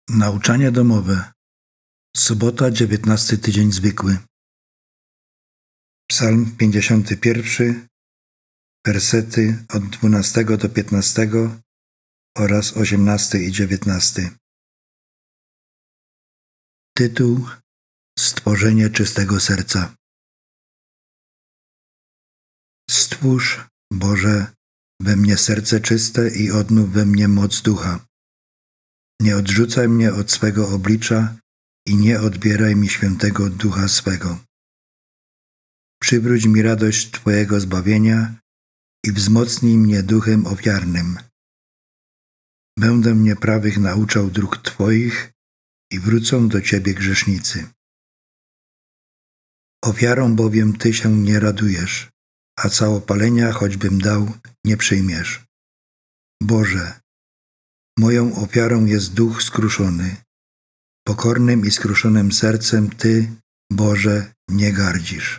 Nauczanie domowe. Sobota, 19 tydzień zwykły. Psalm 51, wersety od 12 do 15 oraz 18 i 19. Tytuł: Stworzenie czystego serca. Stwórz, Boże, we mnie serce czyste i odnów we mnie moc ducha. Nie odrzucaj mnie od swego oblicza i nie odbieraj mi świętego ducha swego. Przywróć mi radość Twojego zbawienia i wzmocnij mnie duchem ofiarnym. Będę mnie prawych nauczał dróg Twoich i wrócą do Ciebie grzesznicy. Ofiarą bowiem Ty się nie radujesz, a całopalenia, choćbym dał, nie przyjmiesz. Boże, moją ofiarą jest duch skruszony. Pokornym i skruszonym sercem Ty, Boże, nie gardzisz.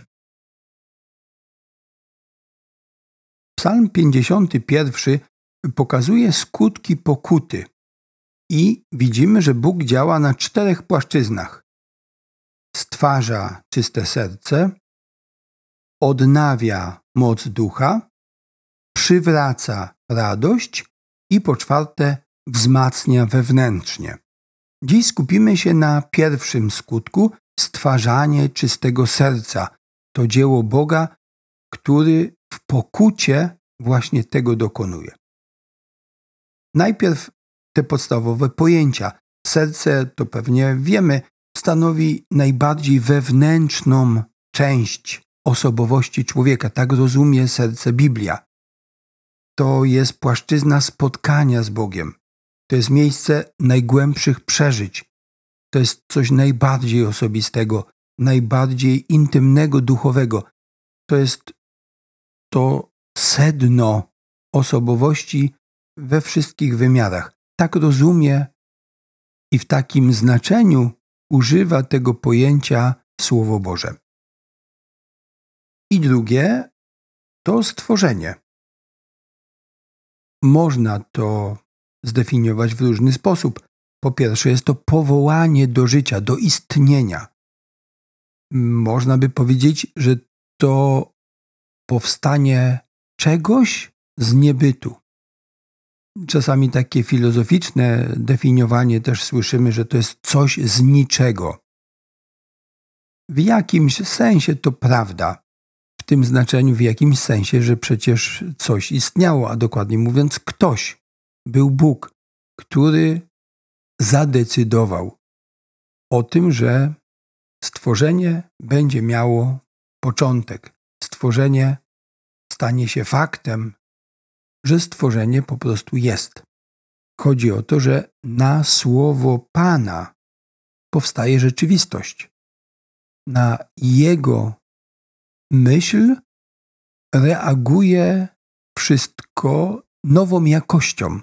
Psalm 51 pokazuje skutki pokuty i widzimy, że Bóg działa na 4 płaszczyznach. Stwarza czyste serce, odnawia moc ducha, przywraca radość i po 4 wzmacnia wewnętrznie. Dziś skupimy się na pierwszym skutku – stwarzanie czystego serca. To dzieło Boga, który w pokucie właśnie tego dokonuje. Najpierw te podstawowe pojęcia. Serce, to pewnie wiemy, stanowi najbardziej wewnętrzną część osobowości człowieka. Tak rozumie serce Biblia. To jest płaszczyzna spotkania z Bogiem. To jest miejsce najgłębszych przeżyć. To jest coś najbardziej osobistego, najbardziej intymnego, duchowego. To jest to sedno osobowości we wszystkich wymiarach. Tak rozumie i w takim znaczeniu używa tego pojęcia Słowo Boże. I drugie to stworzenie. Można to zdefiniować w różny sposób. Po pierwsze jest to powołanie do życia, do istnienia. Można by powiedzieć, że to powstanie czegoś z niebytu. Czasami takie filozoficzne definiowanie też słyszymy, że to jest coś z niczego. W jakimś sensie to prawda. W tym znaczeniu w jakimś sensie, że przecież coś istniało, a dokładnie mówiąc ktoś. Był Bóg, który zadecydował o tym, że stworzenie będzie miało początek. Stworzenie stanie się faktem, że stworzenie po prostu jest. Chodzi o to, że na słowo Pana powstaje rzeczywistość. Na Jego myśl reaguje wszystko nową jakością.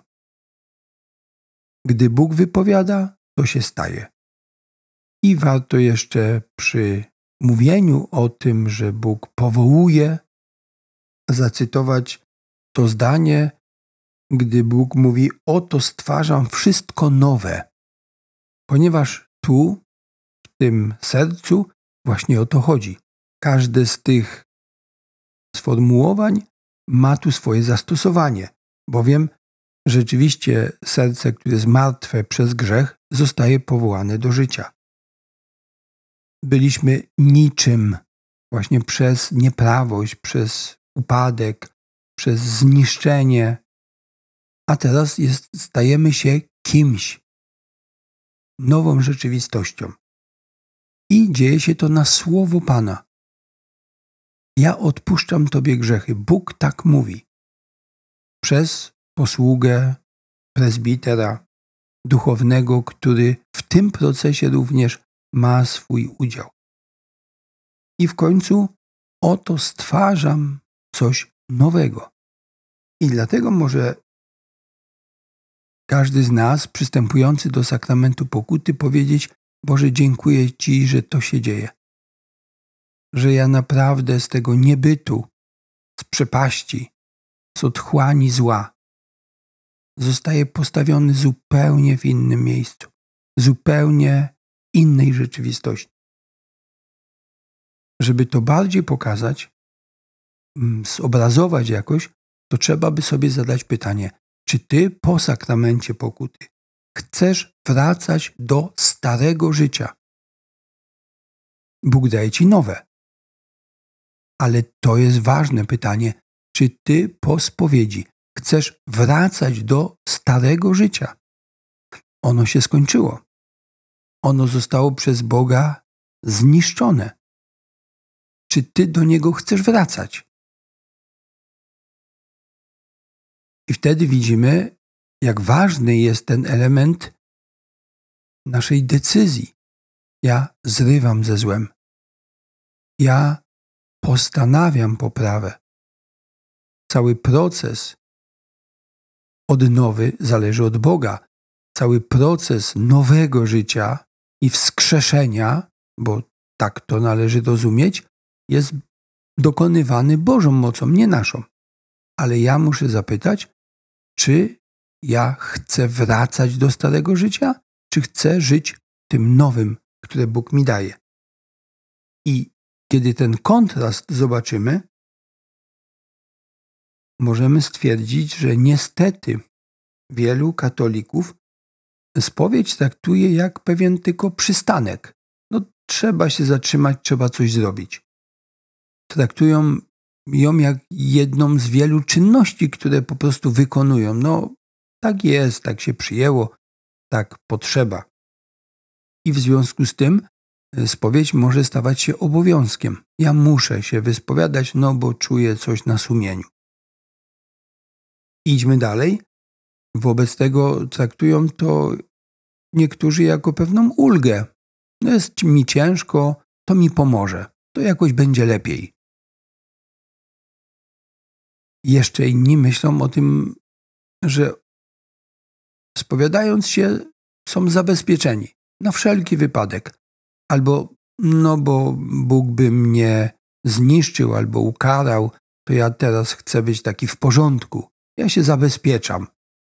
Gdy Bóg wypowiada, to się staje. I warto jeszcze przy mówieniu o tym, że Bóg powołuje, zacytować to zdanie, gdy Bóg mówi: oto stwarzam wszystko nowe. Ponieważ tu, w tym sercu, właśnie o to chodzi. Każde z tych sformułowań ma tu swoje zastosowanie, bowiem rzeczywiście serce, które jest martwe przez grzech, zostaje powołane do życia. Byliśmy niczym właśnie przez nieprawość, przez upadek, przez zniszczenie, a teraz stajemy się kimś, nową rzeczywistością. I dzieje się to na słowo Pana. Ja odpuszczam Tobie grzechy. Bóg tak mówi. Przez posługę prezbitera duchownego, który w tym procesie również ma swój udział. I w końcu oto stwarzam coś nowego. I dlatego może każdy z nas przystępujący do sakramentu pokuty powiedzieć: Boże, dziękuję Ci, że to się dzieje. Że ja naprawdę z tego niebytu, z przepaści, z otchłani zła zostaję postawiony zupełnie w innym miejscu. zupełnie innej rzeczywistości. Żeby to bardziej pokazać, zobrazować jakoś, to trzeba by sobie zadać pytanie, czy ty po sakramencie pokuty chcesz wracać do starego życia? Bóg daje ci nowe. Ale to jest ważne pytanie, czy ty po spowiedzi chcesz wracać do starego życia? Ono się skończyło. Ono zostało przez Boga zniszczone. Czy ty do niego chcesz wracać? I wtedy widzimy, jak ważny jest ten element naszej decyzji. Ja zrywam ze złem. Ja postanawiam poprawę. Cały proces odnowy zależy od Boga. Cały proces nowego życia i wskrzeszenia, bo tak to należy rozumieć, jest dokonywany Bożą mocą, nie naszą. Ale ja muszę zapytać, czy ja chcę wracać do starego życia, czy chcę żyć tym nowym, które Bóg mi daje. I kiedy ten kontrast zobaczymy, możemy stwierdzić, że niestety wielu katolików spowiedź traktuje jak pewien tylko przystanek. Trzeba się zatrzymać, trzeba coś zrobić. Traktują ją jak jedną z wielu czynności, które po prostu wykonują. Tak jest, tak się przyjęło, tak potrzeba. I w związku z tym spowiedź może stawać się obowiązkiem. Ja muszę się wyspowiadać, bo czuję coś na sumieniu. Idźmy dalej. Wobec tego traktują to niektórzy jako pewną ulgę. Jest mi ciężko, to mi pomoże. To jakoś będzie lepiej. Jeszcze inni myślą o tym, że spowiadając się są zabezpieczeni na wszelki wypadek. Albo bo Bóg by mnie zniszczył albo ukarał, to ja teraz chcę być taki w porządku. Ja się zabezpieczam.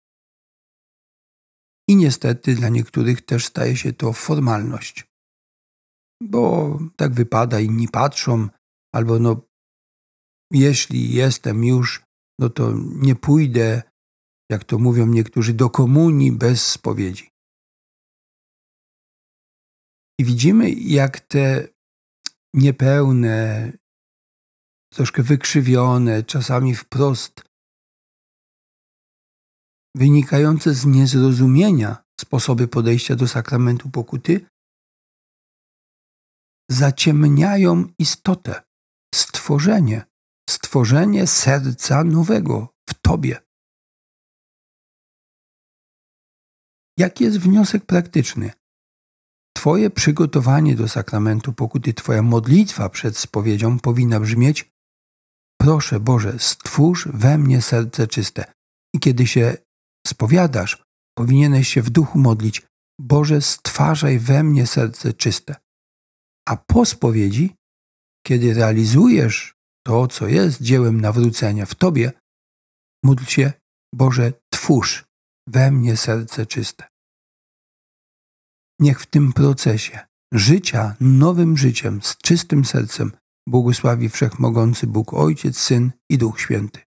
I niestety dla niektórych też staje się to formalność. Bo tak wypada, inni patrzą, albo jeśli jestem już, to nie pójdę, jak to mówią niektórzy, do komunii bez spowiedzi. I widzimy, jak te niepełne, troszkę wykrzywione, czasami wprost wynikające z niezrozumienia sposoby podejścia do sakramentu pokuty zaciemniają istotę, stworzenie serca nowego w Tobie. Jaki jest wniosek praktyczny? Twoje przygotowanie do sakramentu pokuty, Twoja modlitwa przed spowiedzią powinna brzmieć: proszę Boże, stwórz we mnie serce czyste. I kiedy się spowiadasz, powinieneś się w duchu modlić: Boże, stwarzaj we mnie serce czyste. A po spowiedzi, kiedy realizujesz to, co jest dziełem nawrócenia w Tobie, módl się: Boże, twórz we mnie serce czyste. Niech w tym procesie życia nowym życiem, z czystym sercem błogosławi Wszechmogący Bóg, Ojciec, Syn i Duch Święty.